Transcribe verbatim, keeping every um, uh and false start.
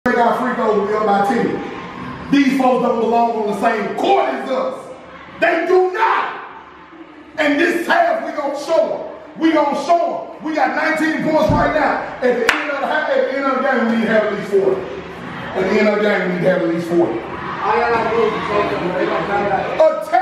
They got free throws, we up by ten. These folks don't belong on the same court as us. They do not. And this half, we gonna show them. We gonna show them. We got nineteen points right now. At the end of the half, at the end of the game, we need to have at least forty. At the end of the game, we need to have at least forty. I gotta move. Attack.